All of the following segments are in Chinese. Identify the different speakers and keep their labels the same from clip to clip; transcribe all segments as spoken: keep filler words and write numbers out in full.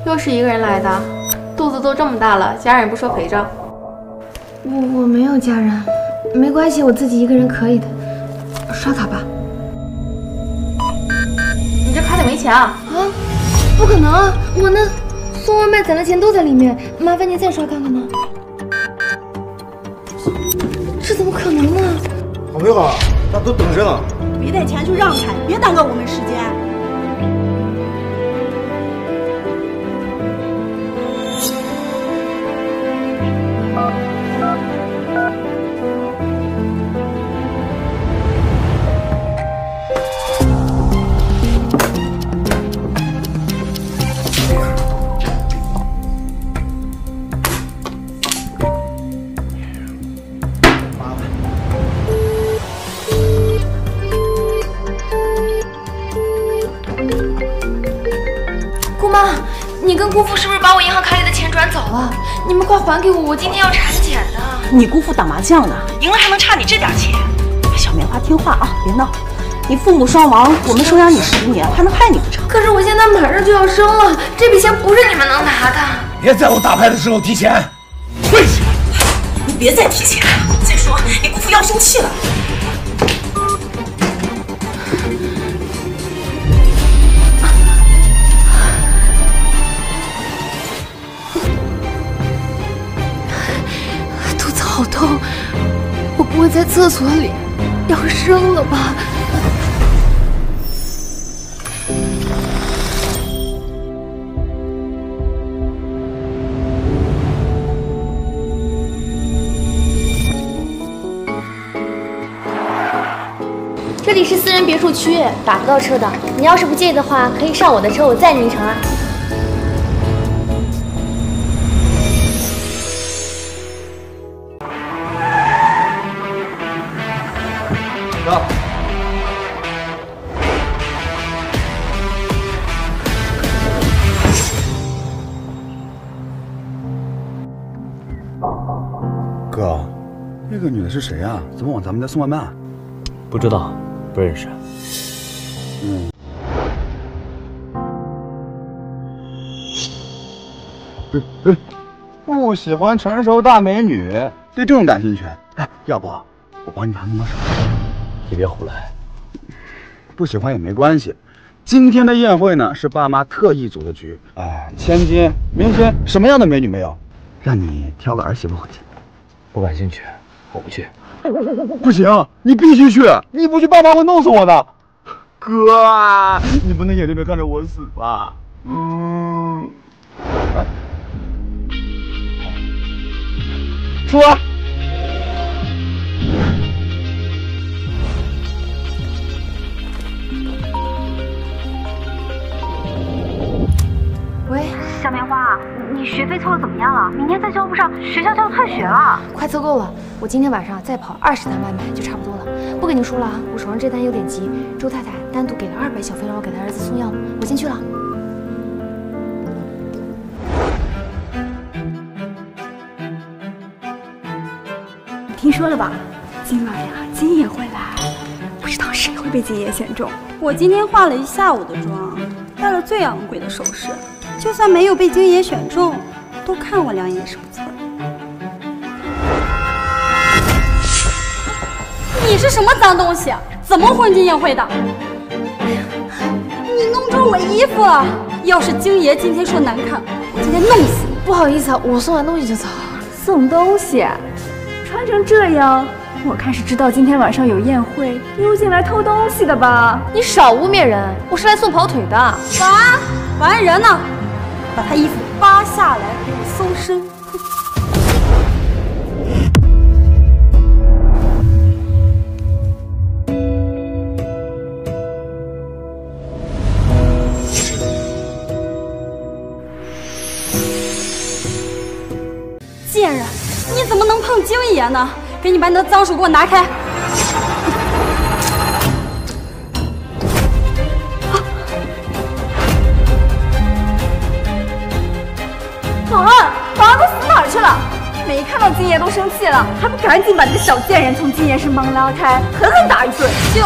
Speaker 1: 又是一个人来的，肚子都这么大了，家人不说陪着。
Speaker 2: 我我没有家人，没关系，我自己一个人可以的。刷卡吧。
Speaker 1: 你这卡里没钱啊？
Speaker 2: 啊，不可能啊！我那送外卖攒的钱都在里面，麻烦您再刷看看呢。这怎么可能呢？
Speaker 3: 好朋友好，那都等着呢。
Speaker 4: 没带钱就让开，别耽搁我们时间。
Speaker 2: 你跟姑父是不是把我银行卡里的钱转走了？你们快还给我，我今天要产检的。
Speaker 4: 你姑父打麻将呢，赢了还能差你这点钱？小棉花听话啊，别闹。你父母双亡，我们收养你十年，还能害你不成？
Speaker 2: 可是我现在马上就要生了，这笔钱不是你们能拿的。
Speaker 3: 别在我打牌的时候提钱，跪下！
Speaker 4: 你别再提钱了。再说你姑父要生气了。
Speaker 2: 好痛！我不会在厕所里要生了吧？
Speaker 5: 这里是私人别墅区，打不到车的。你要是不介意的话，可以上我的车，我载你一程啊。
Speaker 3: 走。
Speaker 6: 哥，那个女的是谁啊？怎么往咱们家送外卖？
Speaker 7: 不知道，不认识。
Speaker 6: 嗯。不不，不喜欢成熟大美女，对这种感兴趣。哎，要不我帮你把弄到手。
Speaker 7: 你别胡来。
Speaker 6: 不喜欢也没关系。今天的宴会呢，是爸妈特意组的局。哎，千金、明星，什么样的美女没有？让你挑个儿媳妇回去。
Speaker 7: 不感兴趣，我不去。
Speaker 6: 不行，你必须去！你不去，爸妈会弄死我的。哥，你不能眼睁睁看着我死吧？嗯。出来！
Speaker 2: 喂，
Speaker 5: 小棉花，你学费凑的怎么样了？明天再交不上，学校就要退学了。
Speaker 2: 快凑够了，我今天晚上再跑二十单外卖就差不多了。不跟你说了啊，我手上这单有点急，周太太单独给了二百小费让我给她儿子送药，我先去了。
Speaker 8: 听说了吧？今晚呀，金爷会来，不知道谁会被金爷选中。
Speaker 9: 我今天化了一下午的妆，戴了最昂贵的首饰，就算没有被金爷选中，多看我两眼也是不错的。你是什么脏东西？怎么混进宴会的？哎呀，你弄皱我衣服了！要是金爷今天说难看，我今天弄死你！
Speaker 2: 不好意思啊，我送完东西就走。
Speaker 8: 送东西？穿成这样，我看是知道今天晚上有宴会，溜进来偷东西的吧？
Speaker 2: 你少污蔑人，我是来送跑腿的。
Speaker 9: 保安，保安人呢？把他衣服扒下来，给我搜身。贱人，你怎么能碰金爷呢？给你把你的脏手给我拿开！
Speaker 8: 保安，保安都死哪儿去了？没看到金爷都生气了，还不赶紧把这个小贱人从金爷身旁拉开，狠狠打一顿！
Speaker 9: 就是，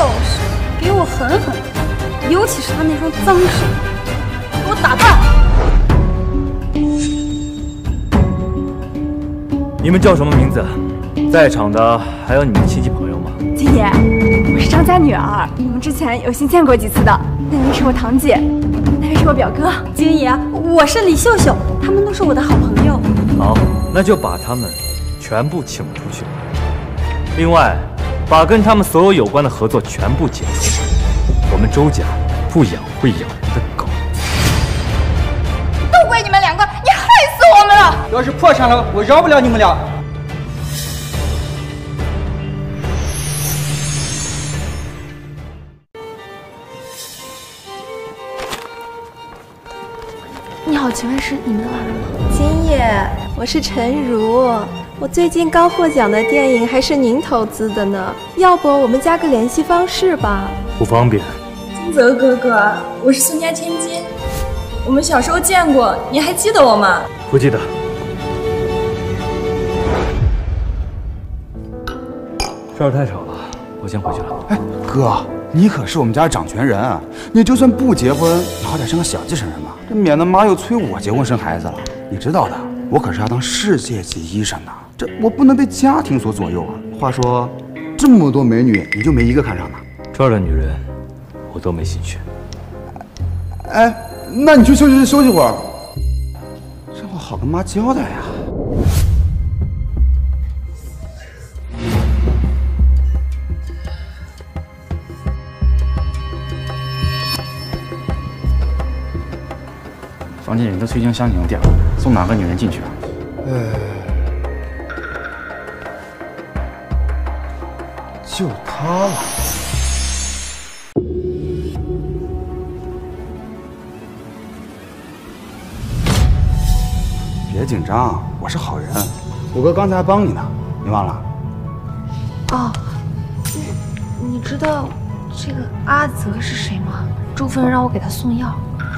Speaker 9: 给我狠狠打，尤其是他那双脏手，给我打断！
Speaker 7: 你们叫什么名字？在场的还有你们亲戚朋友吗？
Speaker 8: 金爷，我是张家女儿，我们之前有幸见过几次的。那位是我堂姐，那位是我表哥。
Speaker 9: 金爷，我是李秀秀，他们都是我的好朋友。
Speaker 7: 好，那就把他们全部请出去。另外，把跟他们所有有关的合作全部解除。我们周家不养会咬人的狗。
Speaker 8: 都怪你们两个，你害死我们了！
Speaker 10: 要是破产了，我饶不了你们俩。
Speaker 2: 你好，请问是你们的晚上吗？
Speaker 11: 金爷，我是陈如，我最近刚获奖的电影还是您投资的呢，要不我们加个联系方式吧？
Speaker 7: 不方便。
Speaker 12: 金泽哥哥，我是孙家千金，我们小时候见过，你还记得我吗？
Speaker 7: 不记得。这儿太吵了，我先回去了。
Speaker 6: 哎，哥，你可是我们家掌权人啊！你就算不结婚，也好歹生个小继承人吧，这免得妈又催我结婚生孩子了。你知道的，我可是要当世界级医生的，这我不能被家庭所左右啊。话说，这么多美女，你就没一个看上的？
Speaker 7: 这儿的女人，我都没兴趣。
Speaker 6: 哎，那你去休息休息会儿，这我好跟妈交代呀。
Speaker 13: 房间里都催经箱停电了，送哪个女人进去啊？
Speaker 6: 呃，就她了。别紧张，我是好人，我哥刚才还帮你呢，你忘了？
Speaker 2: 哦，你你知道这个阿泽是谁吗？周夫人让我给他送药。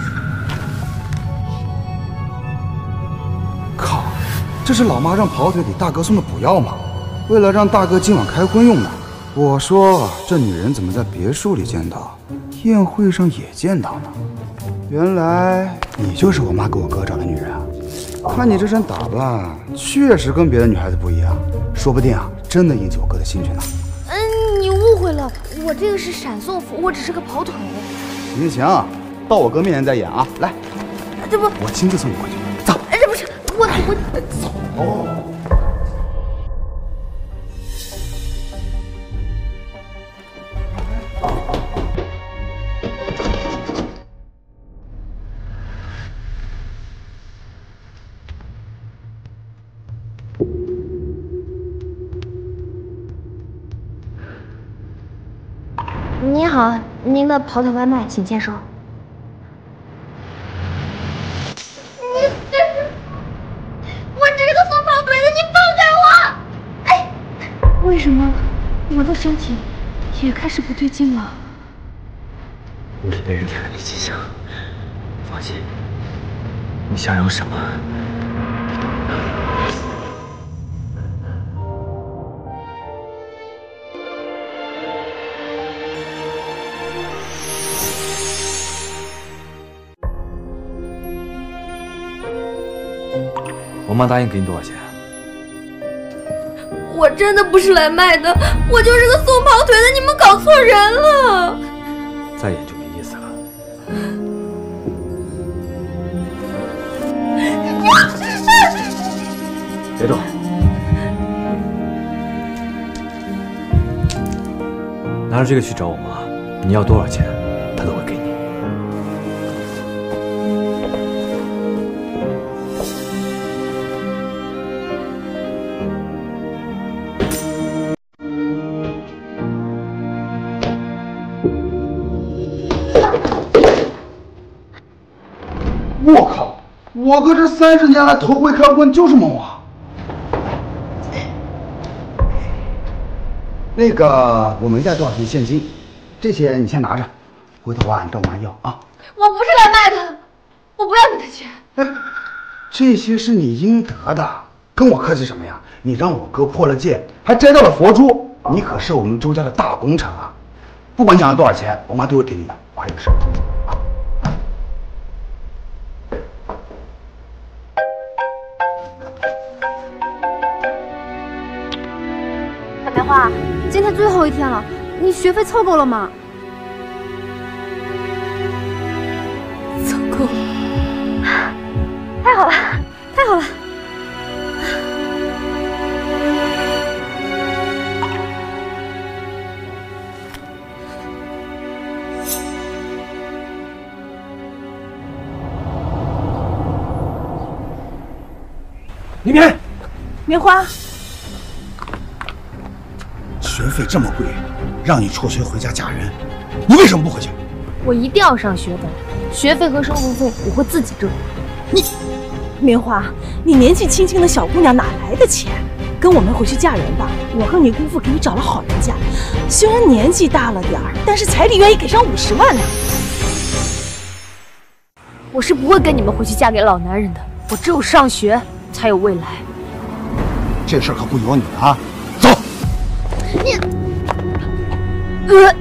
Speaker 6: 靠，这是老妈让跑腿给大哥送的补药吗？为了让大哥今晚开荤用的。我说这女人怎么在别墅里见到，宴会上也见到呢？原来你就是我妈给我哥找的女人啊！看你这身打扮，确实跟别的女孩子不一样，说不定啊，真的引起我哥的兴趣呢。
Speaker 2: 嗯，你误会了，我这个是闪送服，我只是个跑腿。
Speaker 6: 行行，到我哥面前再演啊！来，
Speaker 2: 这不，
Speaker 6: 我亲自送你过去。走。
Speaker 2: 哎，这不是我我
Speaker 6: 走。
Speaker 2: 你好，您的跑腿外卖，请签收。
Speaker 5: 你这是，我这个送跑腿的，你放开我！哎，
Speaker 2: 为什么我的身体也开始不对劲了？
Speaker 7: 屋里的人给了你迹象，放心，你想要什么？我妈答应给你多少钱？
Speaker 5: 我真的不是来卖的，我就是个送跑腿的，你们搞错人了。
Speaker 7: 再演就没意思了。别动。拿着这个去找我妈，你要多少钱，她都会给你。
Speaker 6: 我靠！我哥这三十年来头回开荤，就是猛啊！那个我没带多少钱现金，这些你先拿着，回头啊你找我妈要啊。
Speaker 5: 我不是来卖的，我不要你的钱。
Speaker 6: 哎，这些是你应得的，跟我客气什么呀？你让我哥破了戒，还摘到了佛珠，你可是我们周家的大功臣啊！不管你想要多少钱，我妈都会给你的。我还有事。
Speaker 2: 今天最后一天了，你学费凑够了吗？
Speaker 12: 凑够了。
Speaker 2: 太好了，太好了！
Speaker 3: 里面，
Speaker 4: 棉花，
Speaker 3: 学费这么贵，让你辍学回家嫁人，你为什么不回去？
Speaker 2: 我一定要上学的，学费和生活费我会自己挣。
Speaker 4: 你，棉花，你年纪轻轻的小姑娘哪来的钱？跟我们回去嫁人吧，我和你姑父给你找了好人家，虽然年纪大了点儿，但是彩礼愿意给上五十万呢。
Speaker 2: 我是不会跟你们回去嫁给老男人的，我只有上学才有未来。
Speaker 3: 这事儿可不由你了啊！走。
Speaker 2: 你，呃，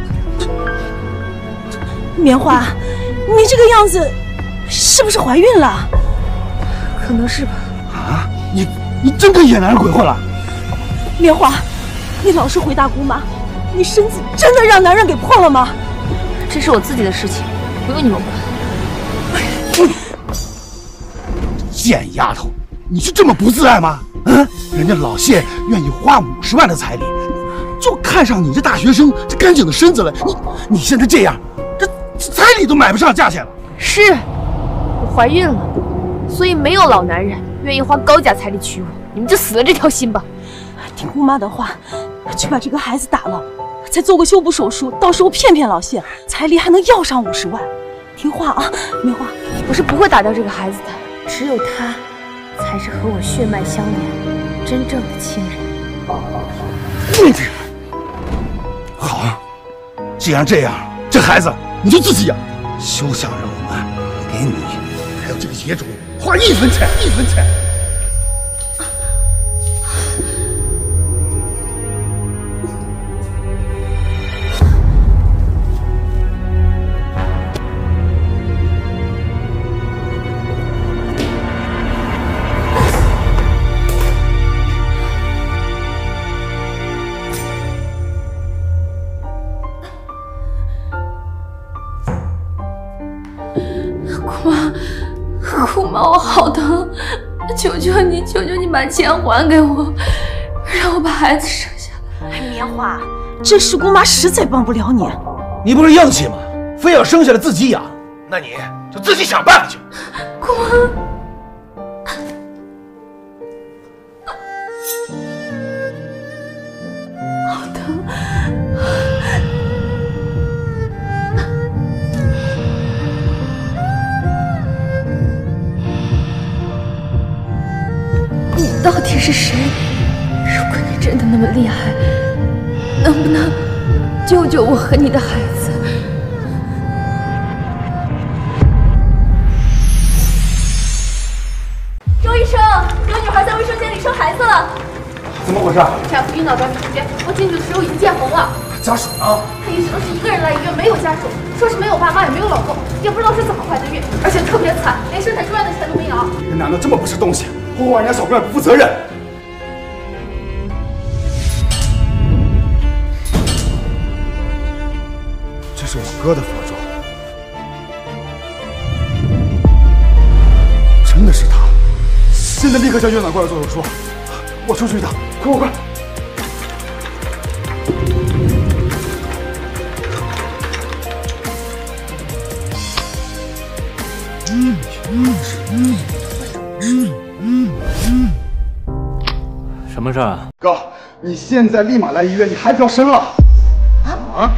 Speaker 4: 棉花，你这个样子，是不是怀孕了？
Speaker 2: 可能是吧。
Speaker 3: 啊，你你真跟野男人鬼混了？
Speaker 4: 棉花，你老实回答姑妈，你身子真的让男人给破了吗？
Speaker 2: 这是我自己的事情，不用你们管。
Speaker 3: 贱丫头，你是这么不自爱吗？嗯，人家老谢愿意花五十万的彩礼，就看上你这大学生这干净的身子了。你你现在这样，这彩礼都买不上价钱了。
Speaker 2: 是，我怀孕了，所以没有老男人愿意花高价彩礼娶我，你们就死了这条心吧。
Speaker 4: 听姑妈的话，去把这个孩子打了，再做个修补手术，到时候骗骗老谢，彩礼还能要上五十万。听话啊，棉花，
Speaker 2: 我是不会打掉这个孩子的。只有他，才是和我血脉相连、真正的亲人。
Speaker 3: 好啊，既然这样，这孩子你就自己养，休想让我们给你还有这个野种花一分钱一分钱。
Speaker 12: 姑妈，我好疼，求求你，求求你把钱还给我，让我把孩子生下来。
Speaker 4: 棉花，这事姑妈实在帮不了你。
Speaker 3: 你不是硬气吗？非要生下来自己养，那你就自己想办法去。
Speaker 12: 姑妈。好疼。你到底是谁？如果你真的那么厉害，能不能救救我和你的孩子？
Speaker 8: 周医生，有女孩在卫生间里生孩子了。
Speaker 3: 怎么回事？
Speaker 1: 产妇晕倒在卫生间，我进去的时候已经见红了。
Speaker 3: 家属呢？
Speaker 1: 她医生是一个人来医院，没有家属，说是没有爸妈，也没有老公，也不知道是怎么怀的孕，而且特别惨，连生产住院的钱都没有。
Speaker 3: 这男的这么不是东西，祸害人家小姑娘不负责任。这是我哥的佛珠，真的是他！现在立刻叫院长过来做手术。我出去一趟，快快快！嗯嗯嗯嗯嗯嗯。
Speaker 7: 什么事儿啊？
Speaker 3: 哥，你现在立马来医院，你孩子要生了。啊？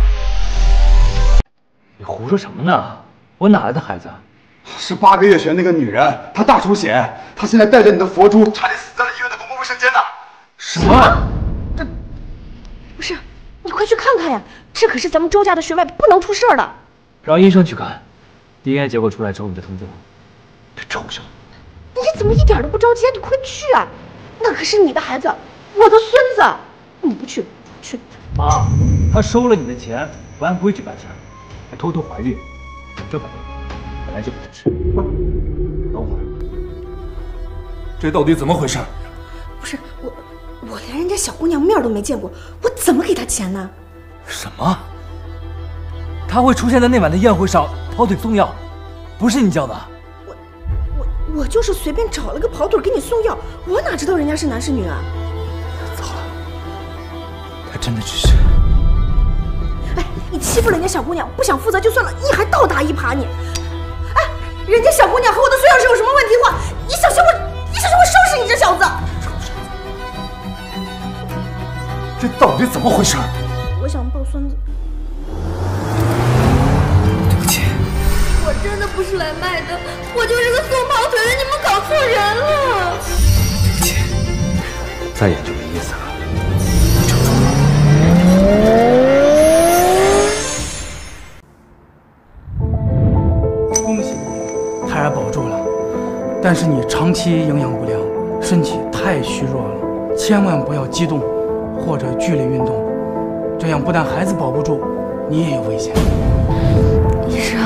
Speaker 7: 你胡说什么呢？我哪来的孩子？
Speaker 3: 是八个月前那个女人，她大出血，她现在带着你的佛珠，差点死在了医院的公共卫生间呢。
Speaker 7: 什么？
Speaker 2: 这不是，你快去看看呀！这可是咱们周家的血脉，不能出事儿的。
Speaker 7: 让医生去看 ，D N A 结果出来之后你再通知我。这臭小子，
Speaker 2: 你怎么一点都不着急啊？你快去啊！那可是你的孩子，我的孙子，你不去，去。
Speaker 7: 妈，他收了你的钱，不按规矩办事，还偷偷怀孕，这本本来就不合适。
Speaker 3: 等会儿，这到底怎么回事？
Speaker 8: 不是我，
Speaker 4: 我连人家小姑娘面都没见过，我怎么给她钱呢？
Speaker 7: 什么？他会出现在那晚的宴会上跑腿送药，不是你叫的？
Speaker 4: 我我我就是随便找了个跑腿给你送药，我哪知道人家是男是女啊？
Speaker 7: 糟了，他真的只是……
Speaker 4: 哎，你欺负人家小姑娘，不想负责就算了，你还倒打一耙你！哎，人家小姑娘和我的孙药师有什么问题的话，你小心我，你小心我收拾你这小子！
Speaker 3: 这到底怎么回事？
Speaker 4: 我想抱孙子。
Speaker 3: 对不起，
Speaker 12: 我真的不是来卖的，我就是个送跑腿的，你们搞错人了。
Speaker 3: 对不起，
Speaker 7: 再演就没意思了。
Speaker 14: 恭喜你，胎儿保住了，但是你长期营养不良，身体太虚弱了，千万不要激动或者剧烈运动，这样不但孩子保不住，你也有危险。
Speaker 12: 医生，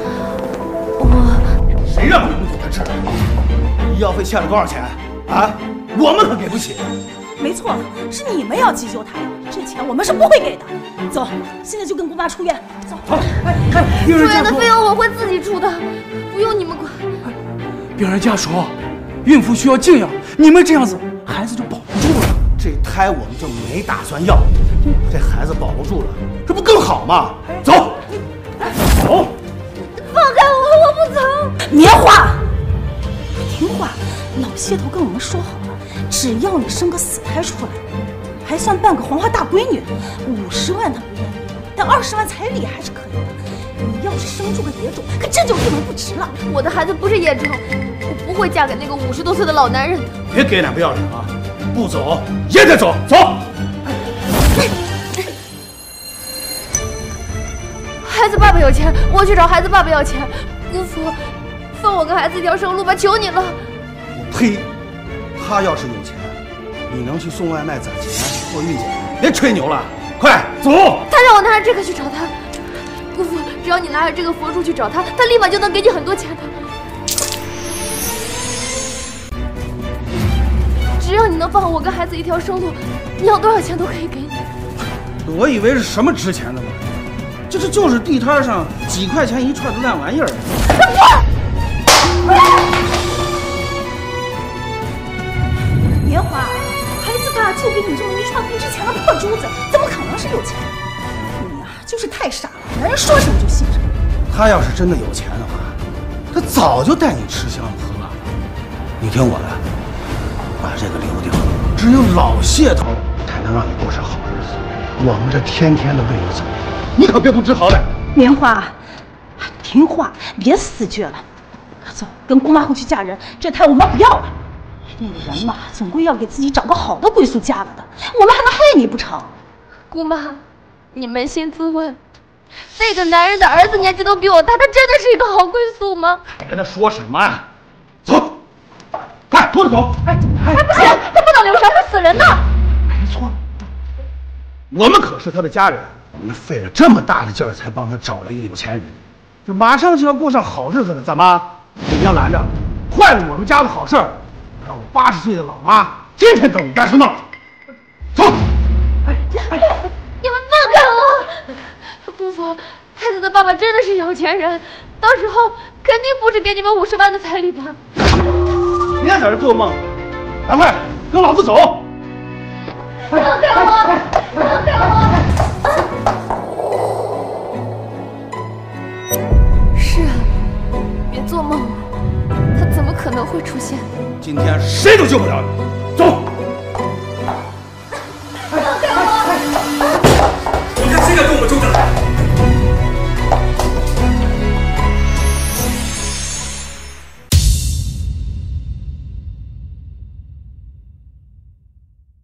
Speaker 12: 我
Speaker 3: 谁让你们给他治？医药费欠了多少钱啊？我们可给不起。
Speaker 4: 没错，是你们要急救他，这钱我们是不会给的。走，现在就跟姑妈出院。走。
Speaker 14: 好，哎哎，病人
Speaker 12: 住
Speaker 14: 家属，
Speaker 12: 院的费用我会自己出的，不用你们管。
Speaker 14: 病人家属，孕妇需要静养，你们这样子，孩子就保不住了。
Speaker 3: 这胎我们就没打算要，这孩子保不住了，这不更好吗？走，走。
Speaker 12: 放开我，我不走。
Speaker 4: 棉花，听话，老谢头跟我们说好了，只要你生个死胎出来，还算办个黄花大闺女，五十万他不愿意，但二十万彩礼还是可以的。你要是生出个野种，可这就一文不值了。
Speaker 12: 我的孩子不是野种，我不会嫁给那个五十多岁的老男人的。
Speaker 3: 别给脸不要脸啊！不走也得走，走。
Speaker 12: 孩子爸爸有钱，我去找孩子爸爸要钱。姑父，放我跟孩子一条生路吧，求你了。
Speaker 3: 我呸！他要是有钱，你能去送外卖攒钱做孕检？别吹牛了，快走！
Speaker 12: 他让我拿着这个去找他。姑父，只要你拿着这个佛珠去找他，他立马就能给你很多钱的。只要你能放我跟孩子一条生路，你要多少钱都可以给你。
Speaker 3: 我以为是什么值钱的呢，这这就是地摊上几块钱一串的烂玩意儿。
Speaker 4: 棉花，孩子爸就给你这么一串不值钱的破珠子，怎么可能是有钱？你呀、啊，就是太傻了，男人说什么就信什么。
Speaker 3: 他要是真的有钱的话，他早就带你吃香喝辣了。你听我的，把这个留掉，只有老谢头才能让你过上好日子。我们这天天的为你走，你可别不知好歹。
Speaker 4: 棉花，听话，别死倔了。走，跟姑妈回去嫁人，这胎我们不要了。那个人嘛，总归要给自己找个好的归宿嫁了的，我们还能害你不成？
Speaker 12: 姑妈，你扪心自问，那个男人的儿子年纪都比我大，他真的是一个好归宿吗？
Speaker 3: 你跟他说什么啊？走，快拖着走！
Speaker 4: 哎哎，不行，他不能留神，会死人的。
Speaker 3: 没错，我们可是他的家人，我们费了这么大的劲儿才帮他找了一个有钱人，这马上就要过上好日子了，怎么你要拦着，坏了我们家的好事儿，让我八十岁的老妈天天等你干什么？走！
Speaker 12: 哎哎，你们放开我！姑父，孩子的爸爸真的是有钱人，到时候肯定不止给你们五十万的彩礼吧？
Speaker 3: 别在这做梦，赶快跟老子走！
Speaker 12: 放开我！放开我！是啊，别做梦了，他怎么可能会出现？
Speaker 3: 今天谁都救不了你，走！